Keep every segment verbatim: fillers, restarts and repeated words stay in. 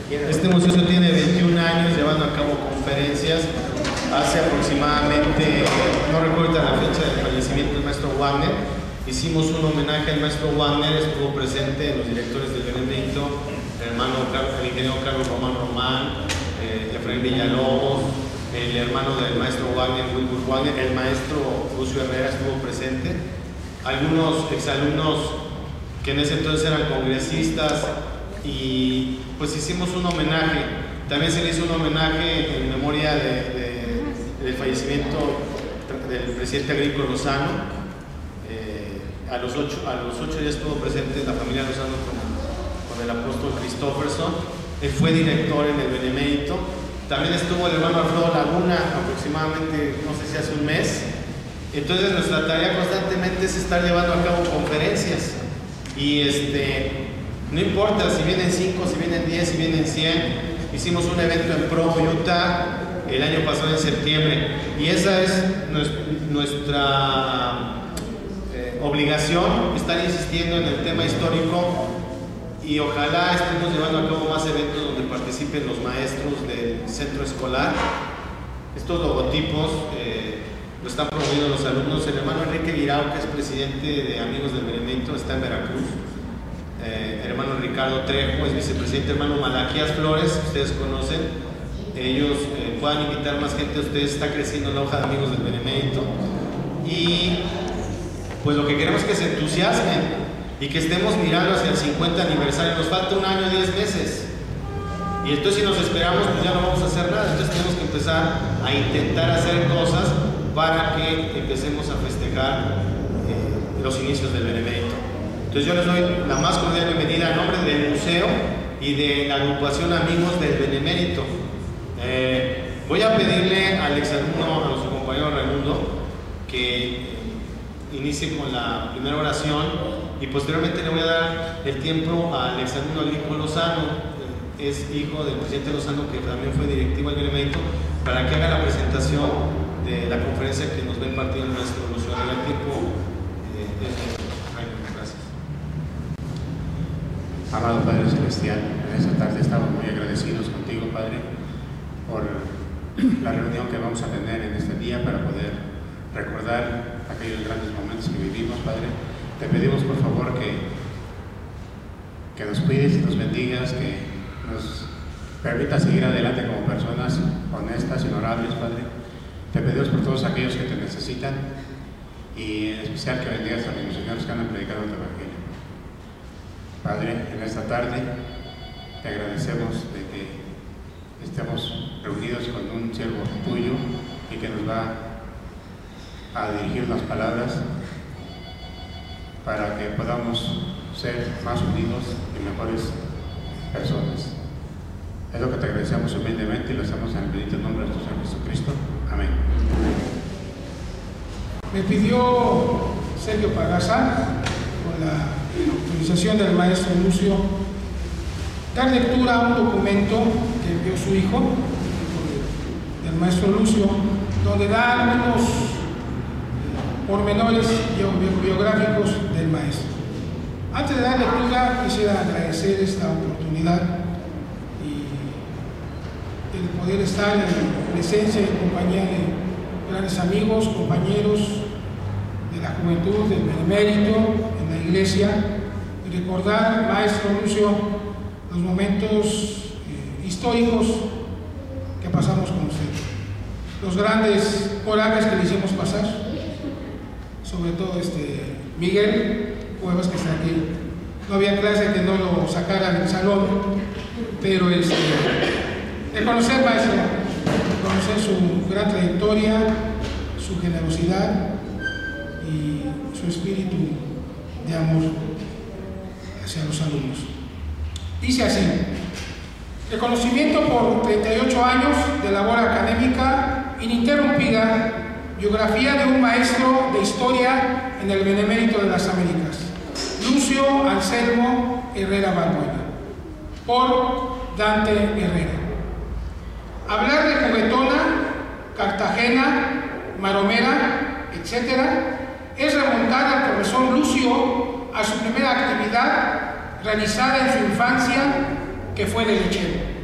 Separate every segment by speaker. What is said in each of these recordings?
Speaker 1: Este museo tiene veintiún años llevando a cabo conferencias. Hace aproximadamente, no recuerdo la fecha del fallecimiento del maestro Wagner, hicimos un homenaje al maestro Wagner. Estuvo presente los directores del Benemérito, el hermano el ingeniero Carlos Román Román, eh, Efraín Villalobos, el hermano del maestro Wagner, Wilbur Wagner, el maestro Lucio Herrera estuvo presente, algunos exalumnos que en ese entonces eran congresistas, y pues hicimos un homenaje. También se le hizo un homenaje en memoria de, de, del fallecimiento del presidente Agrico Lozano. Eh, a, los ocho, a los ocho días estuvo presente la familia Lozano con, con el apóstol Christofferson. Él fue director en el Benemérito. También estuvo el hermano Alfredo Laguna aproximadamente, no sé si hace un mes. Entonces nuestra tarea constantemente es estar llevando a cabo conferencias. Y este, no importa si vienen cinco, si vienen diez, si vienen cien. Hicimos un evento en Provo, Utah, el año pasado en septiembre. Y esa es nuestra eh, obligación, estar insistiendo en el tema histórico. Y ojalá estemos llevando a cabo más eventos donde participen los maestros del centro escolar. Estos logotipos eh, lo están promoviendo los alumnos. El hermano Enrique Guirao, que es presidente de Amigos del Benemérito, está en Veracruz. Eh, el hermano Ricardo Trejo es vicepresidente. Hermano Malaquías Flores, ustedes conocen. Ellos eh, puedan invitar más gente a ustedes. Está creciendo la hoja de Amigos del Benemérito. Y pues lo que queremos es que se entusiasmen y que estemos mirando hacia el cincuenta aniversario. Nos falta un año, diez meses. Y entonces si nos esperamos, pues ya no vamos a hacer nada. Entonces tenemos que empezar a intentar hacer cosas para que empecemos a festejar eh, los inicios del Benemérito. Entonces yo les doy la más cordial bienvenida a nombre del museo y de la agrupación Amigos del Benemérito. Eh, voy a pedirle al exalumno, a nuestro compañero Raimundo, que inicie con la primera oración, y posteriormente le voy a dar el tiempo al exalumno Agrico Lozano, es hijo del presidente Lozano, que también fue directivo del Benemérito, para que haga la presentación de la conferencia que nos va a impartir el maestro Lucio. El tiempo eh, es gracias.
Speaker 2: Amado Padre Celestial, en esta tarde estamos muy agradecidos contigo, Padre, por la reunión que vamos a tener en este día para poder recordar aquellos grandes momentos que vivimos, Padre. Te pedimos por favor que, que nos cuides y nos bendigas, que nos permitas seguir adelante como personas honestas y honorables, Padre. Te pedimos por todos aquellos que te necesitan, y en especial que bendigas a los señores que han predicado tu evangelio. Padre, en esta tarde te agradecemos de que estemos reunidos con un siervo tuyo y que nos va a dirigir las palabras para que podamos ser más unidos y mejores personas. Es lo que te agradecemos humildemente y lo hacemos en el bendito nombre de nuestro Señor Jesucristo. Amén.
Speaker 3: Me pidió Sergio Pagasa, con la autorización del maestro Lucio, dar lectura a un documento que envió su hijo, del maestro Lucio, donde da algunos pormenores biográficos del maestro. Antes de dar lectura, quisiera agradecer esta oportunidad y el poder estar en presencia y compañía de grandes amigos, compañeros de la juventud, del Benemérito, en la iglesia, y recordar, maestro Lucio, los momentos eh, históricos que pasamos con usted, los grandes corajes que le hicimos pasar, sobre todo este Miguel Cuevas, que está aquí. No había clase que no lo sacara del salón, pero este, de conocer, maestro, de conocer su gran trayectoria, su generosidad y su espíritu de amor hacia los alumnos. Dice así: reconocimiento por treinta y ocho años de labor académica ininterrumpida, biografía de un maestro de historia en el Benemérito de las Américas, Lucio Anselmo Herrera Balbuena, por Dante Herrera. Hablar de Juguetona, Cartagena, Maromera, etcétera, es remontar al profesor Lucio a su primera actividad realizada en su infancia, que fue de lechero.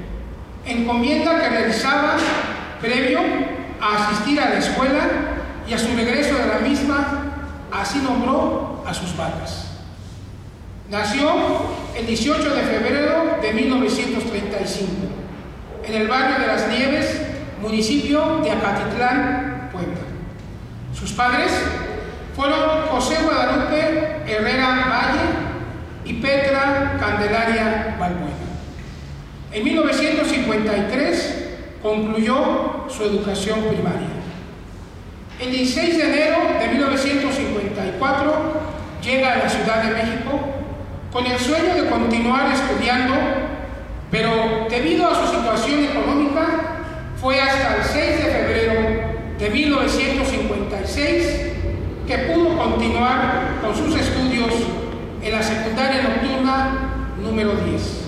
Speaker 3: encomienda que realizaba previo a asistir a la escuela y a su regreso de la misma, así nombró a sus padres. Nació el dieciocho de febrero de mil novecientos treinta y cinco en el barrio de Las Nieves, municipio de Acatitlán, Puebla. Sus padres fueron José Guadalupe Herrera Valle y Petra Candelaria Balbuena. En mil novecientos cincuenta y tres concluyó su educación primaria. El dieciséis de enero de mil novecientos cincuenta y cuatro llega a la Ciudad de México con el sueño de continuar estudiando, pero debido a su situación económica fue hasta el seis de febrero de mil novecientos cincuenta y seis que pudo continuar con sus estudios en la secundaria nocturna número diez.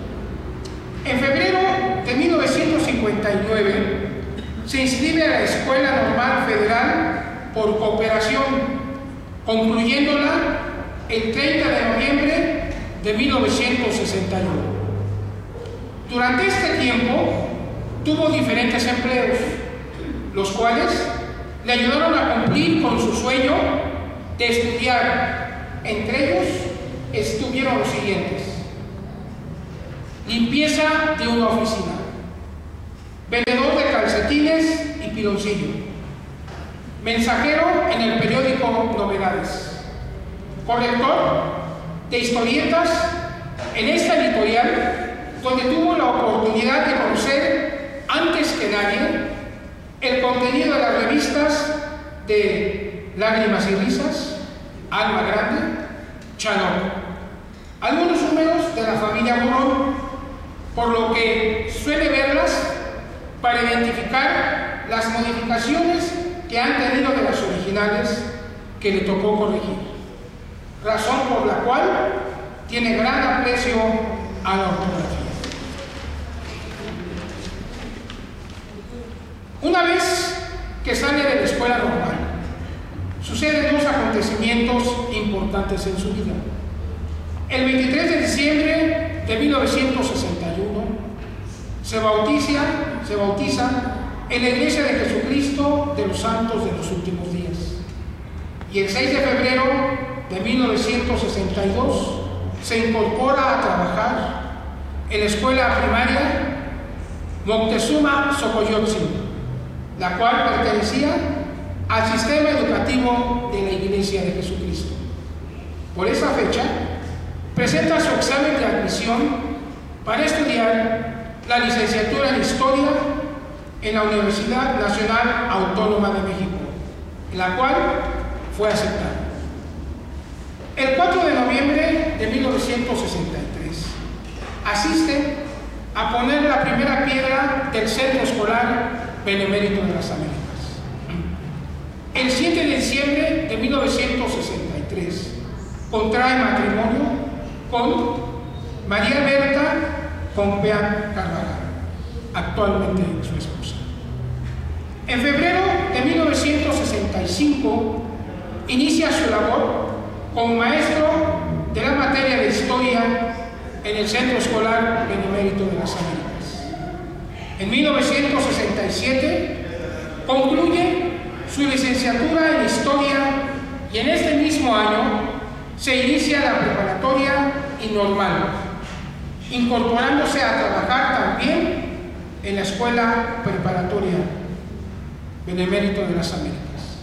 Speaker 3: En febrero de mil novecientos cincuenta y nueve se inscribe a la Escuela Normal Federal por cooperación, concluyéndola el treinta de noviembre de mil novecientos sesenta y uno. Durante este tiempo tuvo diferentes empleos, los cuales le ayudaron a cumplir con su sueño de estudiar. Entre ellos estuvieron los siguientes: limpieza de una oficina, vendedor de calcetines y piloncillo, mensajero en el periódico Novedades, corrector de historietas en esta editorial, donde tuvo la oportunidad de conocer antes que nadie el contenido de las revistas de Lágrimas y Risas, Alma Grande, Chanok, algunos números de la familia Morón, por lo que suele verlas para identificar las modificaciones que han tenido de las originales que le tocó corregir, razón por la cual tiene gran aprecio a la ortografía. Una vez que sale de la escuela normal, suceden dos acontecimientos importantes en su vida. El veintitrés de diciembre de mil novecientos sesenta y uno se bautiza, se bautiza en la Iglesia de Jesucristo de los Santos de los Últimos Días. Y el seis de febrero de mil novecientos sesenta y dos se incorpora a trabajar en la escuela primaria Moctezuma Xocoyotzin, la cual pertenecía al sistema educativo de la Iglesia de Jesucristo. Por esa fecha, presenta su examen de admisión para estudiar la licenciatura en Historia en la Universidad Nacional Autónoma de México, en la cual fue aceptada. El cuatro de noviembre de mil novecientos sesenta y tres asiste a poner la primera piedra del Centro Escolar Benemérito de las Américas. El siete de diciembre de mil novecientos sesenta y tres contrae matrimonio con María Berta Pompea Carvajal, actualmente su esposa. En febrero de mil novecientos sesenta y cinco inicia su labor como maestro de la materia de Historia en el Centro Escolar Benemérito de las Américas. En mil novecientos sesenta y siete concluye su licenciatura en Historia y en este mismo año se inicia la preparatoria y normal, incorporándose a trabajar también en la Escuela Preparatoria Benemérito de las Américas.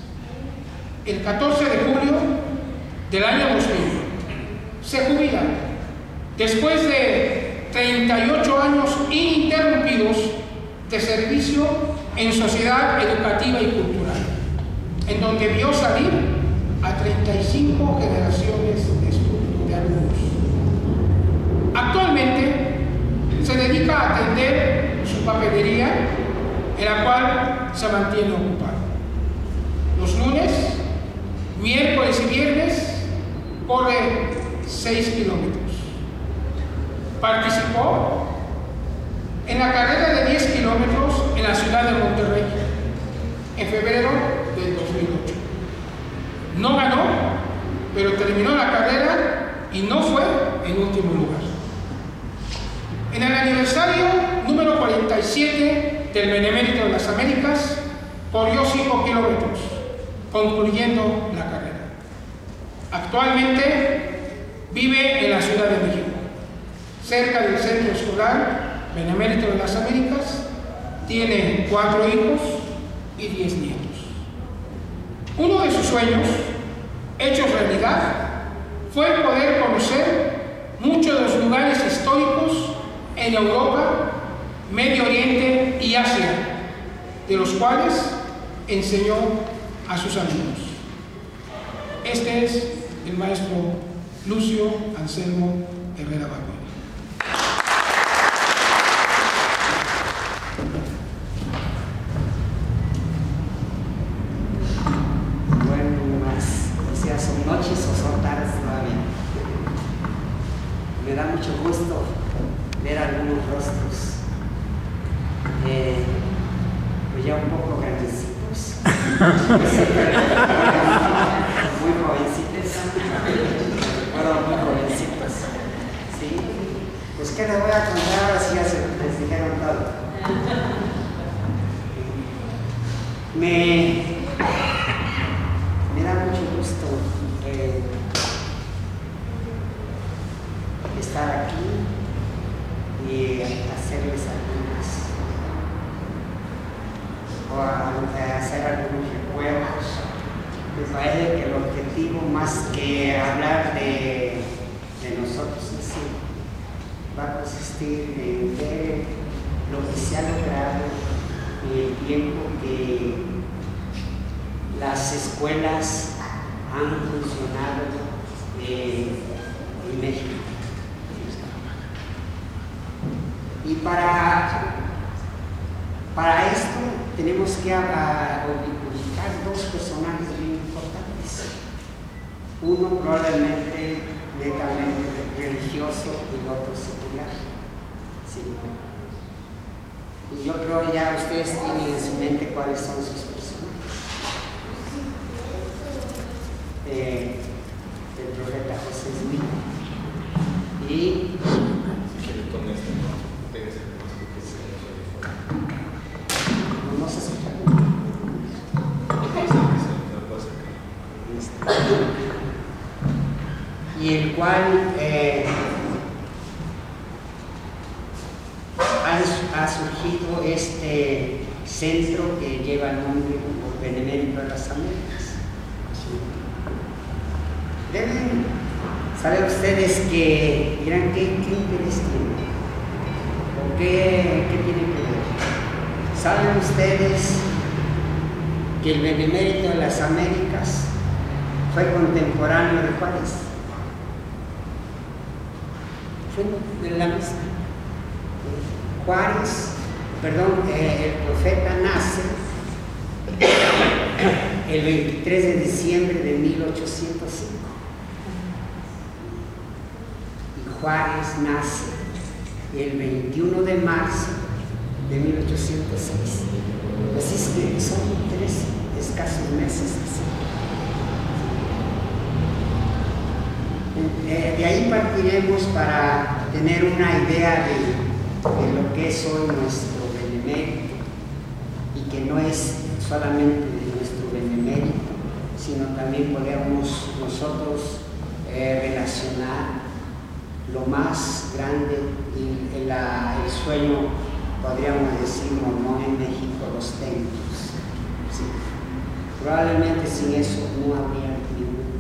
Speaker 3: El catorce de julio del año dos mil se jubila después de treinta y ocho años ininterrumpidos de servicio en sociedad educativa y cultural, en donde vio salir a treinta y cinco generaciones de estudios de alumnos. Actualmente se dedica a atender su papelería, en la cual se mantiene ocupado. Los lunes, miércoles y viernes corre seis kilómetros. Participó en la carrera de diez kilómetros en la ciudad de Monterrey en febrero del dos mil ocho. No ganó, pero terminó la carrera y no fue en último lugar. En el aniversario número cuarenta siete del Benemérito de las Américas, corrió cinco kilómetros, concluyendo la carrera. Actualmente vive en la Ciudad de México, cerca del Centro Escolar Benemérito de las Américas. Tiene cuatro hijos y diez nietos. Uno de sus sueños, hechos realidad, fue poder conocer muchos de los lugares históricos en Europa, Medio Oriente y Asia, de los cuales enseñó a sus alumnos. Este es el maestro Lucio Anselmo Herrera Barbero.
Speaker 4: Son noches o son tardes todavía. Me da mucho gusto ver algunos rostros eh, pues ya un poco grandecitos, muy jovencitos, bueno, muy jovencitos, ¿sí? Pues qué les voy a contar, ahora sí ya se les dijeron todo. Me Me da mucho gusto eh, estar aquí y hacerles algunas, o a, a hacer algunos recuerdos. Me parece que el objetivo, más que hablar de, de nosotros en sí, va a consistir en ver lo que se ha logrado en el tiempo que las escuelas han funcionado eh, en México. Y para, para esto tenemos que ubicar dos personajes bien importantes. Uno probablemente netamente religioso y el otro secular. Sí. Y yo creo ya ustedes tienen en su mente cuáles son sus personajes. Eh, el profeta José Smith y no, no se escucha y el cual eh, ha, ha surgido este centro que lleva el nombre por Benemérito de las Américas. Deben saber ustedes que dirán qué, qué interés tiene o qué, qué tiene que ver. Saben ustedes que el Benemérito de las Américas fue contemporáneo de Juárez. Fue de la misma. Juárez, perdón, eh, el profeta nace el veintitrés de diciembre de mil ochocientos cinco. Juárez nace el veintiuno de marzo de mil ochocientos seis. Así es que son tres escasos meses así. Eh, de ahí partiremos para tener una idea de, de lo que es hoy nuestro benemérito, y que no es solamente de nuestro benemérito, sino también podemos nosotros eh, relacionar lo más grande y el, la, el sueño, podríamos decir, mormón en México, los templos. Sí. Probablemente sin eso no habría ningún